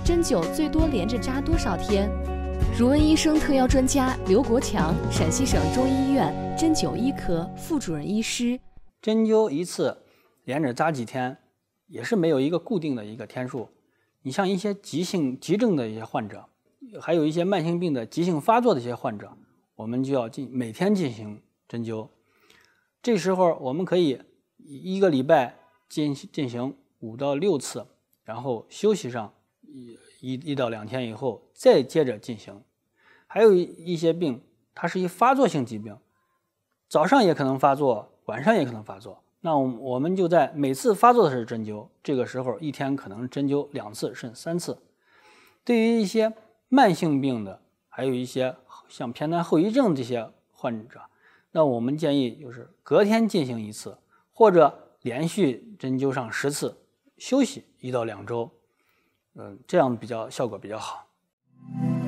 针灸最多连着扎多少天？如温医生特邀专家刘国强，陕西省中医医院针灸医科副主任医师。 针灸一次连着扎几天，也是没有一个固定的一个天数。你像一些急症的一些患者，还有一些慢性病的急性发作的一些患者，我们就要每天进行针灸。这时候我们可以一个礼拜进行5到6次，然后休息上1到2天以后再接着进行。还有一些病它是一发作性疾病，早上也可能发作，晚上也可能发作，那我们就在每次发作的时候针灸，这个时候一天可能针灸2次甚至3次。对于一些慢性病的，还有一些像偏瘫后遗症这些患者，那我们建议就是隔天进行1次，或者连续针灸上10次，休息1到2周，这样效果比较好。